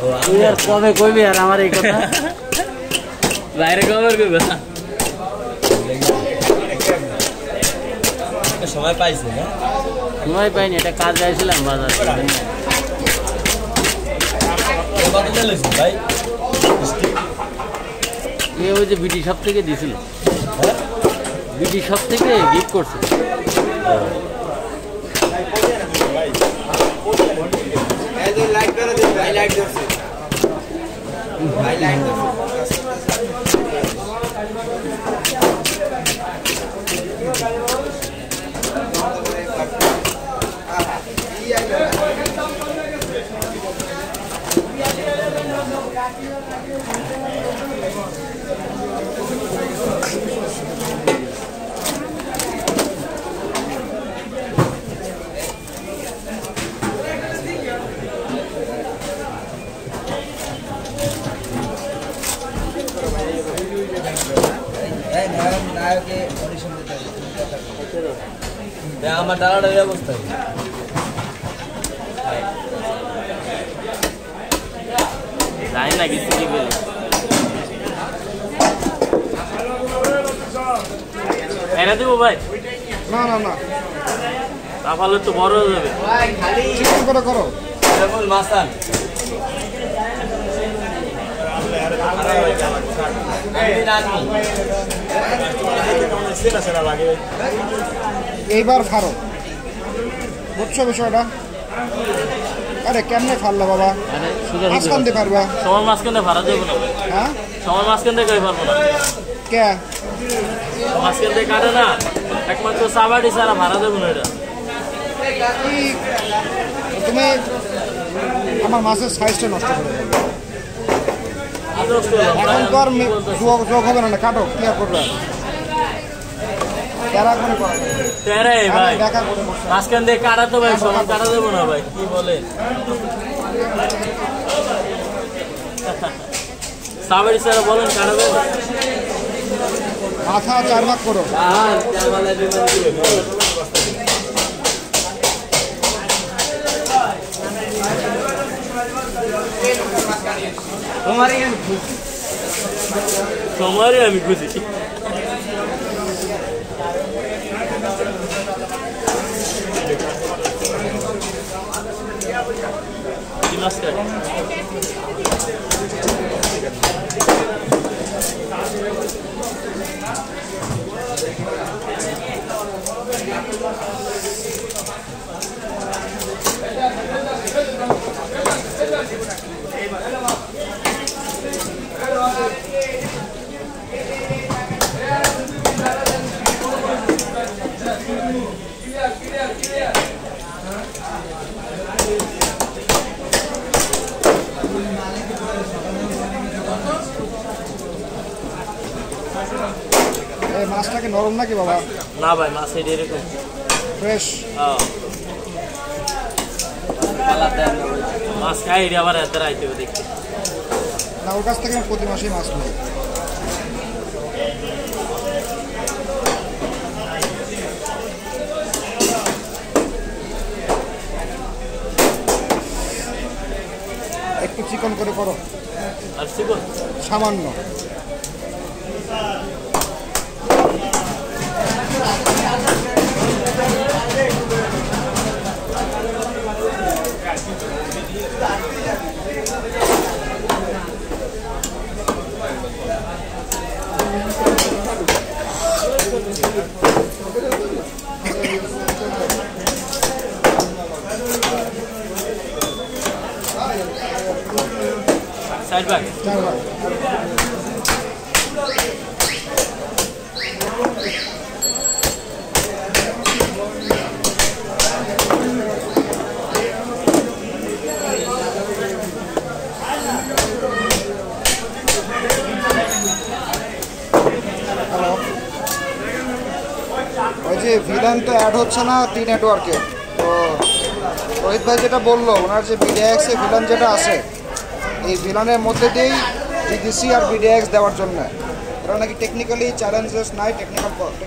তুই আর কবে কইবি আর আমার এই কথা বাইরে কবে কইবে না সময় পাইছে না সময় পাইনি এটা কাজ যাইছিলাম বাজার কত চলেছে ভাই এই ওই যে বিডি শপ থেকে দিছিল বিডি শপ থেকে গিফট করছে লাইক করে দিন ভাই লাইক করছে ভাই লাইক করছে আমার দাঁড়ানোর ব্যবস্থা জানি না কিছু কি বলে এনে দেবো ভাই না না না তাহলে তো বড় হয়ে যাবে চিকন করে করো এরকম মাসান এইবার ফারো বুঝছো বিষয়টা আরে কেমনে ফারলো বাবা মাঝখান দিয়ে পারবা সবার মাঝখানে ভাড়া দেবো না হ্যাঁ সবার মাঝখানে কই পারবো না কে মাঝখান দিয়ে কাটে না একমাত্র সাবাড়ি ছাড়া ভাড়া দেবো না এটা তুমি আমার মাছের সাইজটা নষ্ট করে এখন তো আর যোগ হবে না কাটো ক্লিয়ার করবে মাঝখান দিয়ে কাটা তো ভাই সমান কাটা দেবো না ভাই কি বলে সাবাড়ি ছাড়া বলেন কাটা দেবো মাথা 4 ভাগ করো তোমারই আমি খুশি মাছটা কি নরম নাকি বাবা না ভাই মাছ এরকম ফ্রেশ মাছ খাই আবার এত রাইতে দেখতে না ওর কাছ থেকে প্রতি মাসেই মাছ নেই একটু চিকন করে করো আর চিকন সামান্য সাইড ব্যাক ওই যে ভিলান তো অ্যাড হচ্ছে না টি নেটওয়ার্কে তো রোহিত ভাই যেটা বললো ওনার যে বিডিএক্সে ভিলান যেটা আছে এই ভিলানের মধ্যে দিয়েই জিডিসি আর বিডিএক্স দেওয়ার জন্য এটা নাকি টেকনিক্যালি চ্যালেঞ্জেস নাই টেকনিক্যাল